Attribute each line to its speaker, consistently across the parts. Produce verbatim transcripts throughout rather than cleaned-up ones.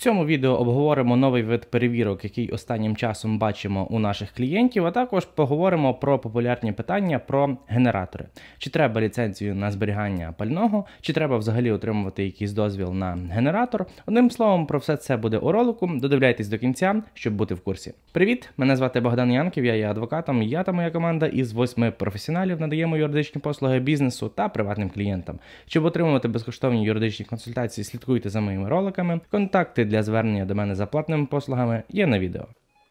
Speaker 1: цьому відео обговоримо новий вид перевірок, який останнім часом бачимо у наших клієнтів, а також поговоримо про популярні питання про генератори. Чи треба ліцензію на зберігання пального, чи треба взагалі отримувати якийсь дозвіл на генератор. Одним словом, про все це буде у ролику. Додивляйтесь до кінця, щоб бути в курсі. Привіт! Мене звати Богдан Янків, я є адвокатом, я та моя команда із восьми професіоналів надаємо юридичні послуги бізнесу та приватним клієнтам. Щоб отримувати безкоштовні юридичні консультації, слідкуйте за моїми роликами. Контакти для звернення до мене за платними послугами є на відео.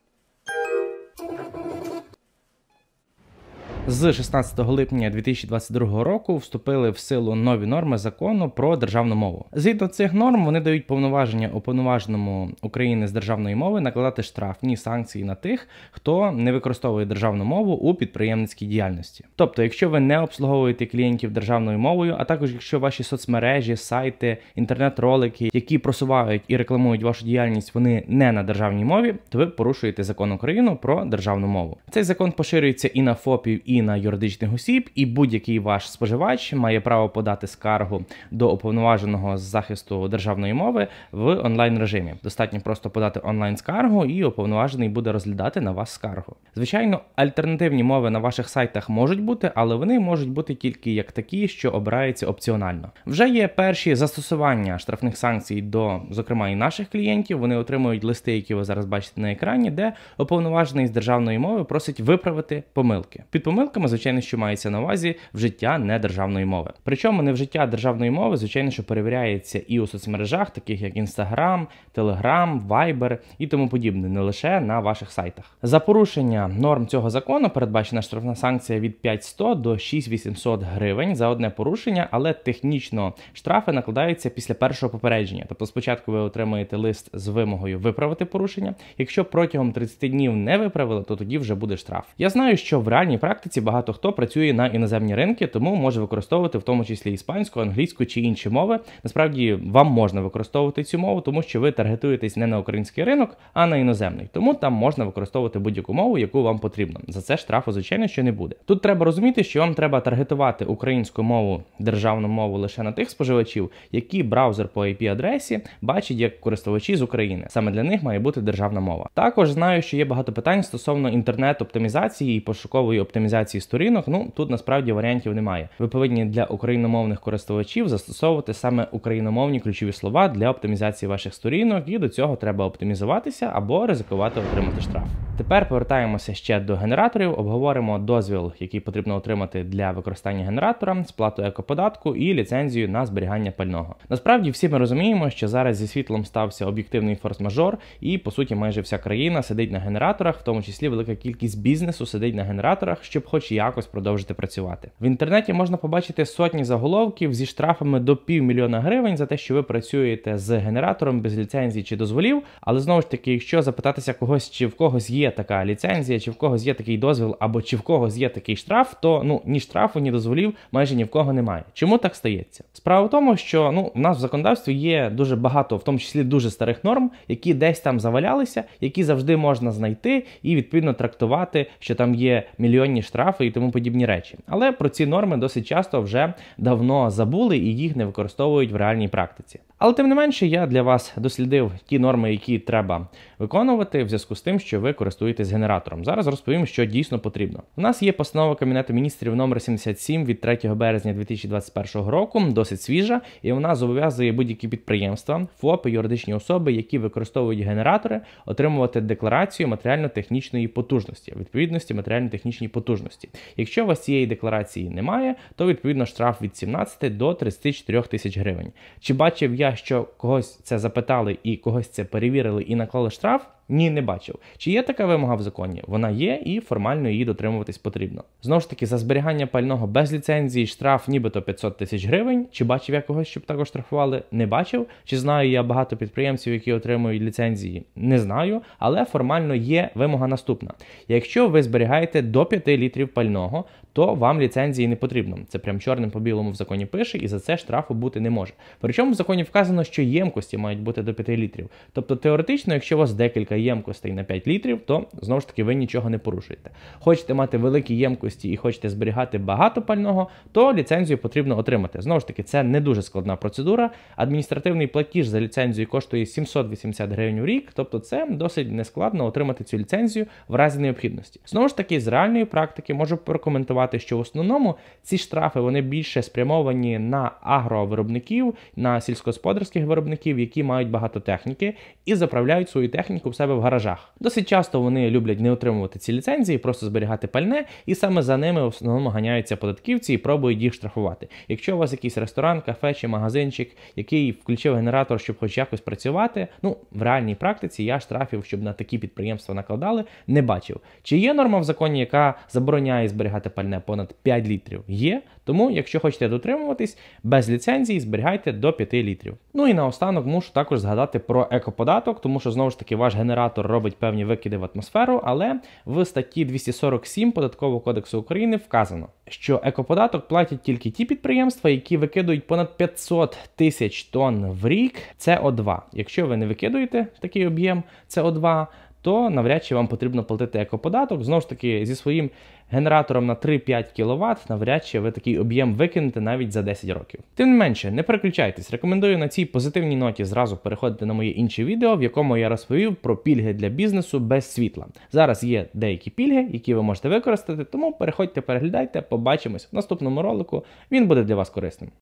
Speaker 1: З шістнадцятого липня дві тисячі двадцять другого року вступили в силу нові норми закону про державну мову. Згідно цих норм, вони дають повноваження уповноваженому України з державної мови накладати штрафні санкції на тих, хто не використовує державну мову у підприємницькій діяльності. Тобто, якщо ви не обслуговуєте клієнтів державною мовою, а також якщо ваші соцмережі, сайти, інтернет-ролики, які просувають і рекламують вашу діяльність, вони не на державній мові, то ви порушуєте закон України про державну мову. Цей закон поширюється і на ФОПів, і на юридичних осіб, і будь-який ваш споживач має право подати скаргу до уповноваженого з захисту державної мови в онлайн-режимі. Достатньо просто подати онлайн-скаргу, і уповноважений буде розглядати на вас скаргу. Звичайно, альтернативні мови на ваших сайтах можуть бути, але вони можуть бути тільки як такі, що обираються опціонально. Вже є перші застосування штрафних санкцій до, зокрема, і наших клієнтів. Вони отримують листи, які ви зараз бачите на екрані, де уповноважений з державної мови просить виправити помилки. Під помилками, звичайно, що мається на увазі вжиття недержавної мови. Причому невжиття державної мови, звичайно, що перевіряється і у соцмережах, таких як Instagram, Telegram, Viber і тому подібне, не лише на ваших сайтах. За порушення норм цього закону передбачена штрафна санкція від п'ять сто до шість вісімсот гривень за одне порушення, але технічно штрафи накладаються після першого попередження. Тобто спочатку ви отримаєте лист з вимогою виправити порушення. Якщо протягом тридцяти днів не виправили, то тоді вже буде штраф. Я знаю, що в реальній практиці багато хто працює на іноземні ринки, тому може використовувати в тому числі іспанську, англійську чи інші мови. Насправді вам можна використовувати цю мову, тому що ви таргетуєтесь не на український ринок, а на іноземний. Тому там можна використовувати будь-яку мову, яку вам потрібно. За це штрафу, звичайно, що не буде. Тут треба розуміти, що вам треба таргетувати українську мову, державну мову лише на тих споживачів, які браузер по ай пі-адресі бачить як користувачі з України. Саме для них має бути державна мова. Також знаю, що є багато питань стосовно інтернет-оптимізації і пошукової оптимізації сторінок. Ну, тут насправді варіантів немає. Ви повинні для україномовних користувачів застосовувати саме україномовні ключові слова для оптимізації ваших сторінок, і до цього треба оптимізуватися або ризикувати отримати штраф. Тепер повертаємося ще до генераторів, обговоримо дозвіл, який потрібно отримати для використання генератора, сплату екоподатку і ліцензію на зберігання пального. Насправді всі ми розуміємо, що зараз зі світлом стався об'єктивний форс-мажор, і по суті майже вся країна сидить на генераторах, в тому числі велика кількість бізнесу сидить на генераторах, щоб хоч якось продовжити працювати. В інтернеті можна побачити сотні заголовків зі штрафами до півмільйона гривень за те, що ви працюєте з генератором без ліцензії чи дозволів, але знову ж таки, якщо запитатися когось, чи в когось є така ліцензія, чи в когось є такий дозвіл, або чи в когось є такий штраф, то ну ні штрафу, ні дозволів майже ні в кого немає. Чому так стається? Справа в тому, що ну в нас в законодавстві є дуже багато, в тому числі дуже старих норм, які десь там завалялися, які завжди можна знайти і відповідно трактувати, що там є мільйонні штрафи і тому подібні речі. Але про ці норми досить часто вже давно забули і їх не використовують в реальній практиці. Але тим не менше, я для вас дослідив ті норми, які треба виконувати в зв'язку з тим, що ви користуєтесь генератором. Зараз розповім, що дійсно потрібно. У нас є постанова Кабінету міністрів номер сімдесят сім від третього березня дві тисячі двадцять першого року, досить свіжа, і вона зобов'язує будь-які підприємства, ФОПи, юридичні особи, які використовують генератори, отримувати декларацію матеріально-технічної потужності, відповідності матеріально-технічній потужності. Якщо у вас цієї декларації немає, то відповідно штраф від сімнадцяти до тридцяти чотирьох тисяч гривень. Чи бачив я, що когось це запитали і когось це перевірили і наклали штраф? Ні, не бачив. Чи є така вимога в законі? Вона є і формально її дотримуватись потрібно. Знову ж таки, за зберігання пального без ліцензії штраф нібито п'ятсот тисяч гривень. Чи бачив я когось, щоб також штрафували? Не бачив. Чи знаю я багато підприємців, які отримують ліцензії? Не знаю. Але формально є вимога наступна. Якщо ви зберігаєте до п'яти літрів пального, то вам ліцензії не потрібно. Це прям чорним по білому в законі пише, і за це штрафу бути не може. Причому в законі вказано, що ємкості мають бути до п'яти літрів. Тобто теоретично, якщо у вас декілька декілька ємкостей на п'ять літрів, то знову ж таки ви нічого не порушуєте. Хочете мати великі ємкості і хочете зберігати багато пального, то ліцензію потрібно отримати. Знову ж таки, це не дуже складна процедура. Адміністративний платіж за ліцензію коштує сімсот вісімдесят гривень в рік, тобто це досить нескладно отримати цю ліцензію в разі необхідності. Знову ж таки, з реальної практики можу прокоментувати, що в основному ці штрафи вони більше спрямовані на агровиробників, на сільськогосподарських виробників, які мають багато техніки і заправляють свою техніку в себе в гаражах. Досить часто вони люблять не отримувати ці ліцензії, просто зберігати пальне, і саме за ними в основному ганяються податківці і пробують їх штрафувати. Якщо у вас якийсь ресторан, кафе чи магазинчик, який включив генератор, щоб хоч якось працювати, ну, в реальній практиці я штрафів, щоб на такі підприємства накладали, не бачив. Чи є норма в законі, яка забороняє зберігати пальне понад п'ять літрів? Є. Тому, якщо хочете дотримуватись, без ліцензії зберігайте до п'яти літрів. Ну і наостанок мушу також згадати про екоподаток, тому що, знову ж таки, ваш генератор робить певні викиди в атмосферу, але в статті двісті сорок сім Податкового кодексу України вказано, що екоподаток платять тільки ті підприємства, які викидують понад п'ятсот тисяч тонн в рік С О два. Якщо ви не викидуєте такий об'єм С О два, то навряд чи вам потрібно платити екоподаток. Знову ж таки, зі своїм генератором на три-п'ять кіловат навряд чи ви такий об'єм викинете навіть за десять років. Тим не менше, не переключайтесь. Рекомендую на цій позитивній ноті зразу переходити на моє інше відео, в якому я розповів про пільги для бізнесу без світла. Зараз є деякі пільги, які ви можете використати, тому переходьте, переглядайте, побачимось в наступному ролику. Він буде для вас корисним.